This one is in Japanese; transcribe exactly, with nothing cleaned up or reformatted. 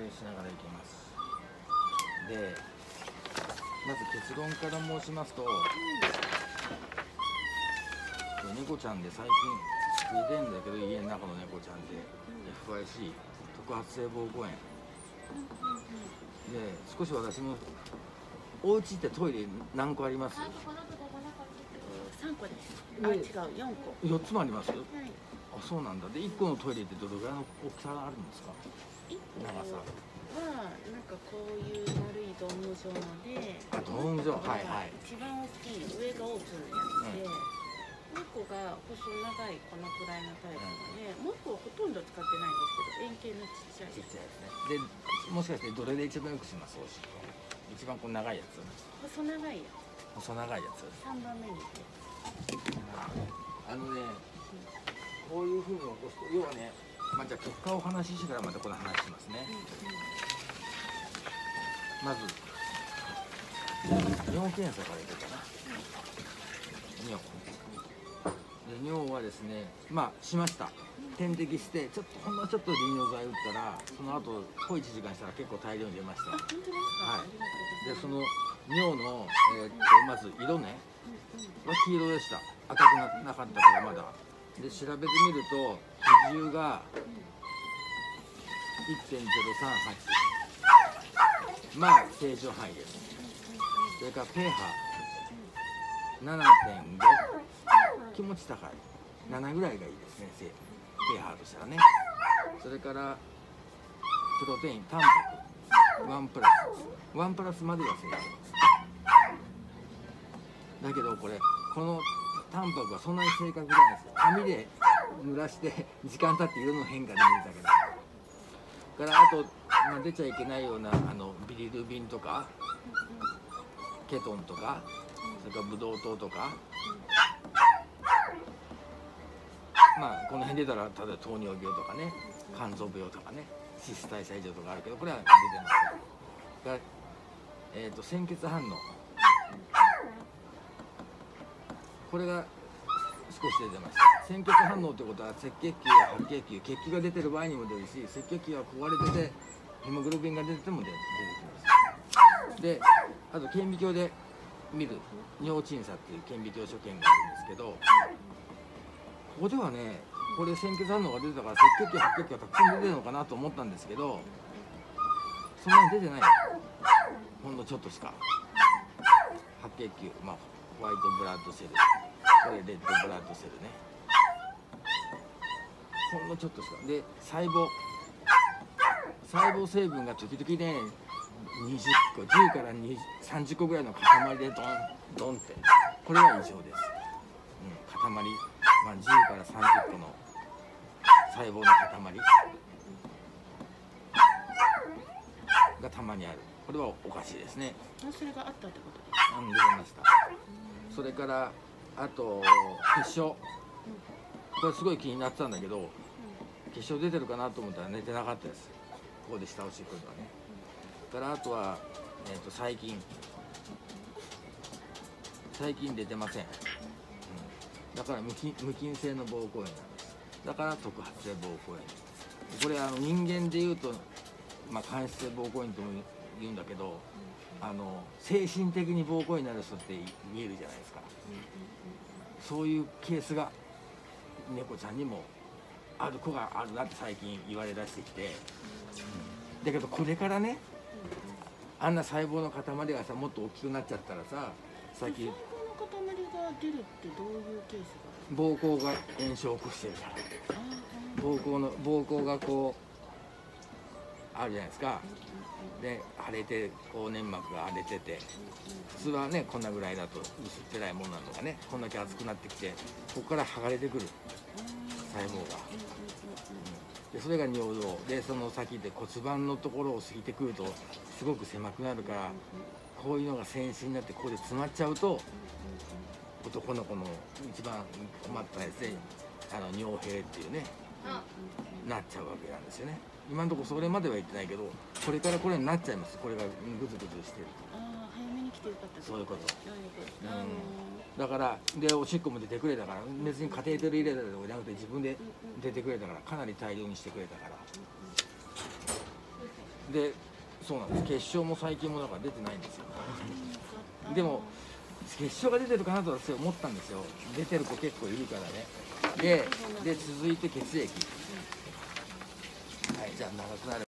しながらいきます。でまず結論から申しますと、猫ちゃんで最近ついてんだけど、家の中の猫ちゃんで エフアイシー 特発性膀胱炎で、少し私もお家ってトイレ何個あります？ さんこです。あ、違う、よんこ。 よっつもあります？はい。 あ、 そうなんだ。でいっこのトイレってどれぐらいの大きさがあるんですか？長さはなんかこういう丸いドーム状ので、 あ、ドーム状、はいはい。 一番大きい上がオープンのやつで、もう一個が細長いこのくらいのタイプで、もう一個はほとんど使ってないんですけど、円形のちっちゃいちっちゃいですね。でもしかしてどれで一番よくします？おしっこ一番こう長いやつ、 細長いやつ、 細長いやつさんばんめに行って、 あのね、こういうふうに起こすと、要はね、まあ、じゃあ結果をお話ししてからまたこの話しますね。まず尿検査からいこうかな。尿で尿はですね、まあしました。点滴してちょっとほんのちょっと利尿剤打ったら、その後小いちじかんしたら結構大量に出ました。 あ、本当ですか？ はい。 ありがとうでそございます。 の尿の、えー、っとまず色ねは黄色でした。赤くななかったからまだ。で調べてみると比重が いってんゼロさんはち、まあ正常範囲です。それから ペーハーななてんご、気持ち高い、ななぐらいがいいですね、ペーハーとしたらね。それからプロテイン、タンパクワンプラスワンプラスまでは正常だけど、これこのタンパクはそんなに正確じゃないですよ。紙で濡らして時間経って色の変化で見るだけだから。あと、まあ、出ちゃいけないようなあのビリルビンとかケトンとか、それからブドウ糖とか、まあこの辺出たら例えば糖尿病とかね、肝臓病とかね、脂質代謝異常とかあるけど、これは出てません。がえーと鮮血反応、これが少し出てました。鮮血反応ということは赤血球や白血球、血球が出てる場合にも出るし、赤血球が壊れててヘモグロビンが出てても出てきます。であと顕微鏡で見る尿鎮差っていう顕微鏡所見があるんですけど、ここではね、これ鮮血反応が出てたから赤血球白血球がたくさん出てるのかなと思ったんですけど、そんなに出てない。ほんのちょっとしか。白血球、まあホワイトブラッドセル、これレッドブラッドセルね、ほんのちょっとしか。で細胞細胞成分が時々ねにじゅっこ、じゅうからさんじゅっこぐらいの塊でドンドンって、これは異常です。うん、塊、まあ、じゅうからさんじゅっこの細胞の塊がたまにある。これはおかしいですね。 それがあったってことですか？ うん、出ました。それからあと血晶、これすごい気になってたんだけど、血晶出てるかなと思ったら寝てなかったです。ここで下をしっこりとはね。からあとは、えー、と細菌細菌出てません、うん、だから無菌、無菌性の膀胱炎なんです。だから特発性膀胱炎。これあの人間でいうと、まあ、間質性膀胱炎とも言うんだけど、あの精神的に膀胱炎になる人って見えるじゃないですか。そういうケースが猫ちゃんにもある子があるなって最近言われだしてきて、うん、だけどこれからね、あんな細胞の塊がさもっと大きくなっちゃったらさ、さっき細胞の塊が出るってどういうケースが？ 膀胱が炎症を起こしてるから、膀胱の膀胱がこうあるじゃないですか。で腫れて、こう粘膜が腫れてて、普通はねこんなぐらいだと薄っぺらいものなんとかね、こんだけ厚くなってきて、ここから剥がれてくる細胞が、うん、でそれが尿道で、その先で骨盤のところを過ぎてくるとすごく狭くなるから、こういうのが栓死になってここで詰まっちゃうと、男の子の一番困ったやつで、あの尿閉っていうね、なっちゃうわけなんですよね。今のところそれまでは言ってないけど、これからこれになっちゃいます。これがグズグズしてると。 ああ、早めに来てよかった。 そういうこと。 うん、 だからでおしっこも出てくれたから、別にカテーテル入れたとかじゃなくて自分で出てくれたから、かなり大量にしてくれたから。 でそうなんです、決勝も最近もだから出てないんですよでも決勝が出てるかなと私思ったんですよ。出てる子結構いるからね。でで続いて血液、はい、じゃあ長くなる